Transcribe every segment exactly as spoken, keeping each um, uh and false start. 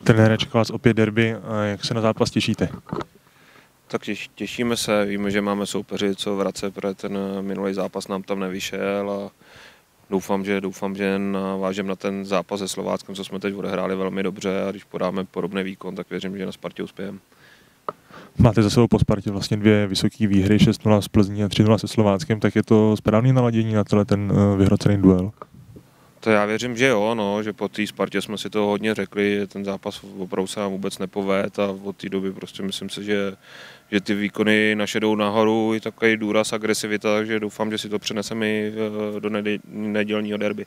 Trenére, čeká vás opět derby, jak se na zápas těšíte? Tak těšíme se, víme, že máme soupeři, co vrace, protože ten minulý zápas nám tam nevyšel a doufám, že, doufám, že navážem na ten zápas se Slováckem, co jsme teď odehráli velmi dobře a když podáme podobný výkon, tak věřím, že na Spartě uspějeme. Máte za sebou po Spartě vlastně dvě vysoké výhry, šest nula s Plzní a tři nula se Slováckem, tak je to správný naladění na tenhle ten vyhrocený duel? To já věřím, že jo, no, že po té Spartě jsme si to hodně řekli, ten zápas opravdu se nám vůbec nepoved a od té doby prostě myslím si, že, že ty výkony naše jdou nahoru, i takový důraz, agresivita, takže doufám, že si to přeneseme i do nedělního derby.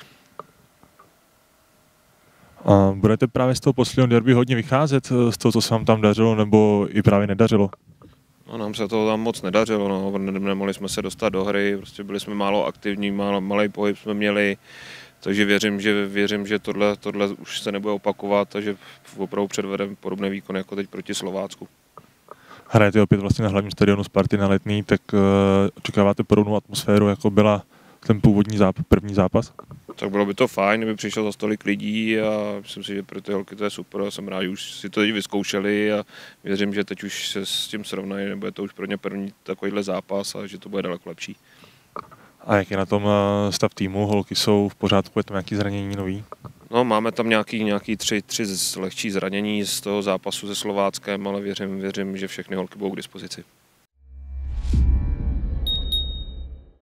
A budete právě z toho posledního derby hodně vycházet, z toho, co se vám tam dařilo, nebo i právě nedařilo? No, nám se to tam moc nedařilo, no. Nemohli jsme se dostat do hry, prostě byli jsme málo aktivní, málo, malý pohyb jsme měli, takže věřím, že, věřím, že tohle, tohle už se nebude opakovat, takže opravdu předvedeme podobný výkon jako teď proti Slovácku. Hrajete opět vlastně na hlavním stadionu Sparty na Letný, tak uh, očekáváte podobnou atmosféru, jako byla ten původní zápas, první zápas? Tak bylo by to fajn, kdyby přišlo za stolik lidí a myslím si, že pro ty holky to je super a jsem rád, že už si to teď vyzkoušeli a věřím, že teď už se s tím srovnají, nebo je to už pro ně první takovýhle zápas a že to bude daleko lepší. A jak je na tom stav týmu? Holky jsou v pořádku, je tam nějaké zranění nový? No, máme tam nějaký, nějaký tři, tři lehčí zranění z toho zápasu se Slováckem, ale věřím, věřím, že všechny holky budou k dispozici.